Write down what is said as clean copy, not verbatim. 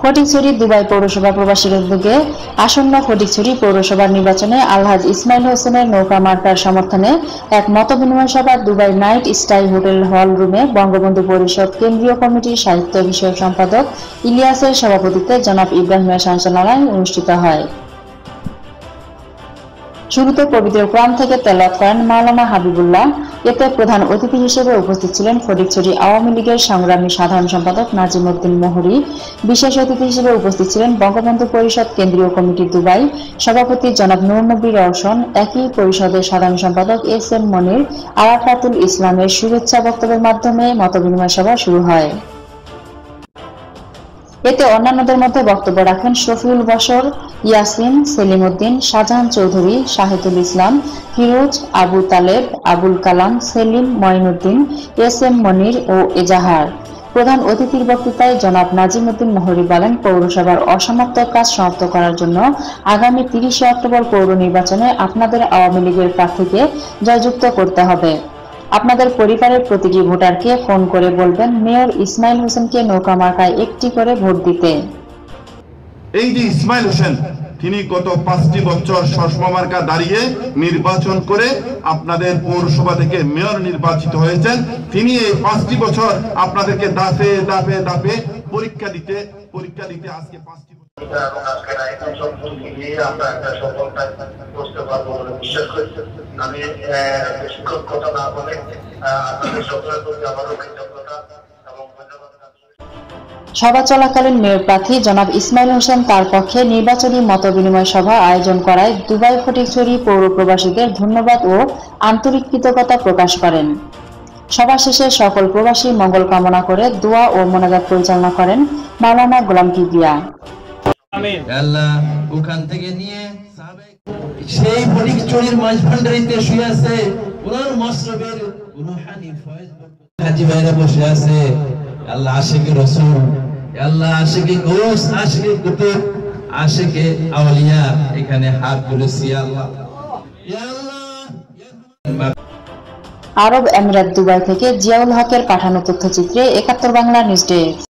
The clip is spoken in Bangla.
ফটিকছড়ি দুবাই পৌরসভা প্রবাসীর উদ্যোগে আসন্ন ফটিকছড়ি পৌরসভার নির্বাচনে আলহাজ ইসমাইল হোসেনের নৌকা মার্কার সমর্থনে এক মতবিনিময় সভা দুবাই নাইট স্টাইল হোটেল হল রুমে বঙ্গবন্ধু পরিষদ কেন্দ্রীয় কমিটির সাহিত্য বিষয়ক সম্পাদক ইলিয়াসের সভাপতিত্বে জনাব ইব্রাহিমের সঞ্চালনায় অনুষ্ঠিত হয়। শুরুতে পবিত্র কোরআন থেকে তেলাওয়াত করেন মাওলানা হাবিবুল্লাহ। এতে প্রধান অতিথি হিসেবে উপস্থিত ছিলেন ফটিকছড়ি আওয়ামী লীগের সংগ্রামী সাধারণ সম্পাদক নাজিম উদ্দিন মোহরি। বিশেষ অতিথি হিসেবে উপস্থিত ছিলেন বঙ্গবন্ধু পরিষদ কেন্দ্রীয় কমিটি দুবাই সভাপতি জনাব নূর নবী রওশন, একই পরিষদের সাধারণ সম্পাদক এস এম মনির, আরাফাতুল ইসলামের শুভেচ্ছা বক্তব্যের মাধ্যমে মতবিনিময় সভা শুরু হয়। এতে অন্যান্যদের মধ্যে বক্তব্য রাখেন শফিউল বশর, ইয়াসিন, সেলিম উদ্দিন, শাহজাহান চৌধুরী, শাহিদুল ইসলাম, ফিরোজ, আবু তালেব, আবুল কালাম, সেলিম, মঈনুদ্দিন, এস এম মনির ও এজাহার। প্রধান অতিথির বক্তৃতায় জনাব নাজিম উদ্দিন মোহরি বলেন, পৌরসভার অসমাপ্ত কাজ সমাপ্ত করার জন্য আগামী 30 অক্টোবর পৌর নির্বাচনে আপনাদের আওয়ামী লীগের প্রার্থীকে জয়যুক্ত করতে হবে। আপনাদের পরিবারের প্রতিটি ভোটারকে ফোন করে বলবেন মেয়র ইসমাইল হোসেনকে নৌকা মার্কায় একটি করে ভোট দিতে। এই যে ইসমাইল হোসেন, তিনি গত 5টি বছর সসমা মার্কা দাঁড়িয়ে নির্বাচন করে আপনাদের পৌরসভা থেকে মেয়র নির্বাচিত হয়েছেন। তিনি এই 5টি বছর আপনাদেরকে দাফে দাফে দাফে পরীক্ষা দিতে আজকে 5টি আমি শিক্ষক কথা না বলে আপনাদের সকলের প্রতি আবারও কৃতজ্ঞতা এবং ধন্যবাদ। সভা চলাকালীন মেয়র প্রার্থী জনাব ইসমাইল হোসেন তার পক্ষে নির্বাচনী মতবিনিময় সভা আয়োজন করায় দুবাই ফটিকছড়ি পৌর প্রবাসীদের ধন্যবাদ ও আন্তরিক কৃতজ্ঞতা প্রকাশ করেন। সভা শেষে সকল প্রবাসী মঙ্গল কামনা করে দোয়া ও মোনাজাত পরিচালনা করেন মাওলানা গোলাম কিবরিয়া। আল্লাহ ওখান থেকে নিয়ে সেই ফটিকছড়ির মাঝভান্ডারিতে শুয়ে আছে কোরআন মাসরবের রূহানি ফয়েজ হাজী ভাইরা বসে আছে। আল্লাহ আশিকে রাসূল, আল্লাহ আশিকে গোস, আশিকে কুতুব, আশিকে আউলিয়া এখানে হাত তুলেছি। আল্লাহ ইয়া আল্লাহ। আরব আমিরাত দুবাই থেকে জিয়াউল হকের পাঠানো তথ্যচিত্রে ৭১ বাংলা নিউজ ডেস্ক।